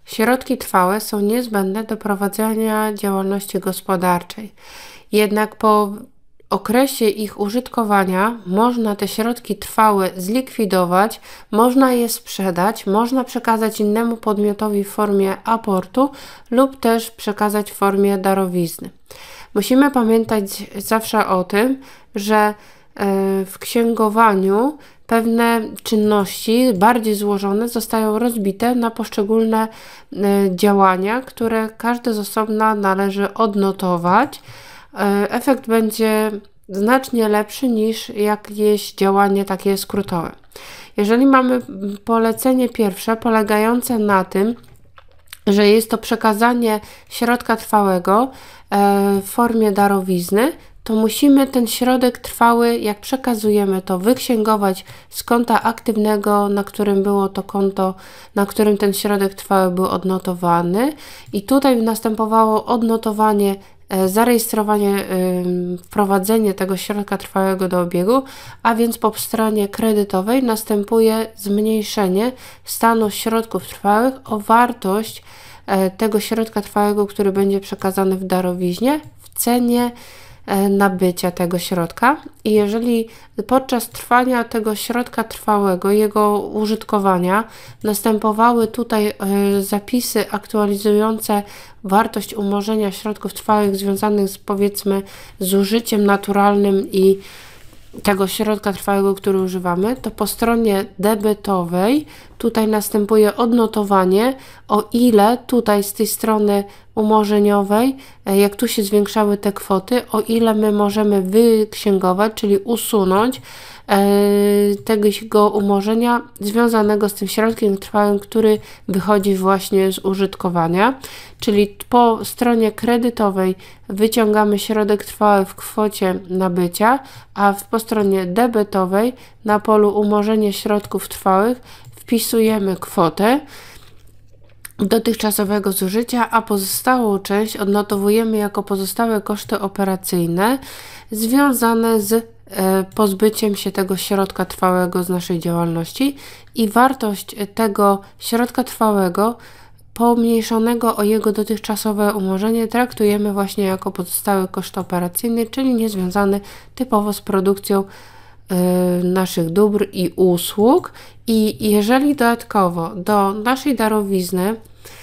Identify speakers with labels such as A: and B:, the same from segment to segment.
A: Środki trwałe są niezbędne do prowadzenia działalności gospodarczej. Jednak po okresie ich użytkowania można te środki trwałe zlikwidować, można je sprzedać, można przekazać innemu podmiotowi w formie aportu lub też przekazać w formie darowizny. Musimy pamiętać zawsze o tym, że w księgowaniu pewne czynności bardziej złożone zostają rozbite na poszczególne działania, które każde z osobna należy odnotować. Efekt będzie znacznie lepszy niż jakieś działanie takie skrótowe. Jeżeli mamy polecenie pierwsze polegające na tym, że jest to przekazanie środka trwałego w formie darowizny, to musimy ten środek trwały, jak przekazujemy to, wyksięgować z konta aktywnego, na którym było to konto, na którym ten środek trwały był odnotowany, i tutaj następowało odnotowanie, zarejestrowanie, wprowadzenie tego środka trwałego do obiegu, a więc po stronie kredytowej następuje zmniejszenie stanu środków trwałych o wartość tego środka trwałego, który będzie przekazany w darowiźnie, w cenie nabycia tego środka. I jeżeli podczas trwania tego środka trwałego, jego użytkowania, następowały tutaj zapisy aktualizujące wartość umorzenia środków trwałych związanych z, powiedzmy, zużyciem naturalnym i tego środka trwałego, który używamy, to po stronie debetowej tutaj następuje odnotowanie, o ile tutaj z tej strony umorzeniowej, jak tu się zwiększały te kwoty, o ile my możemy wyksięgować, czyli usunąć tego umorzenia związanego z tym środkiem trwałym, który wychodzi właśnie z użytkowania. Czyli po stronie kredytowej wyciągamy środek trwały w kwocie nabycia, a po stronie debetowej na polu umorzenie środków trwałych wpisujemy kwotę dotychczasowego zużycia, a pozostałą część odnotowujemy jako pozostałe koszty operacyjne związane z pozbyciem się tego środka trwałego z naszej działalności, i wartość tego środka trwałego pomniejszonego o jego dotychczasowe umorzenie traktujemy właśnie jako pozostały koszt operacyjny, czyli niezwiązany typowo z produkcją naszych dóbr i usług. I jeżeli dodatkowo do naszej darowizny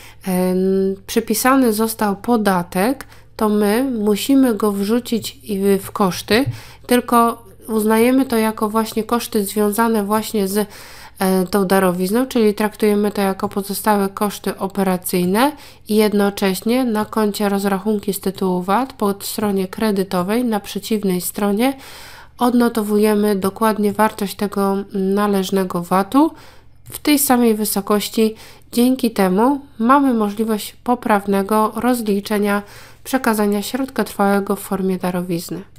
A: przypisany został podatek, to my musimy go wrzucić w koszty, tylko uznajemy to jako właśnie koszty związane właśnie z tą darowizną, czyli traktujemy to jako pozostałe koszty operacyjne, i jednocześnie na koncie rozrachunki z tytułu VAT po stronie kredytowej na przeciwnej stronie odnotowujemy dokładnie wartość tego należnego VAT-u w tej samej wysokości. Dzięki temu mamy możliwość poprawnego rozliczenia przekazania środka trwałego w formie darowizny.